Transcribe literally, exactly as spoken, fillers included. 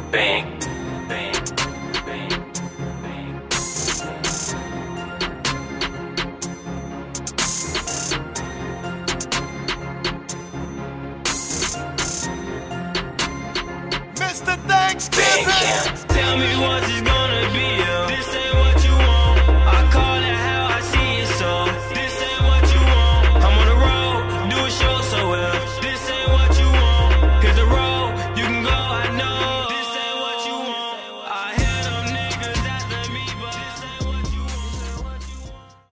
Bang, bang, bang, bang. Mister Thanksgiving. Tell me what it's gonna be.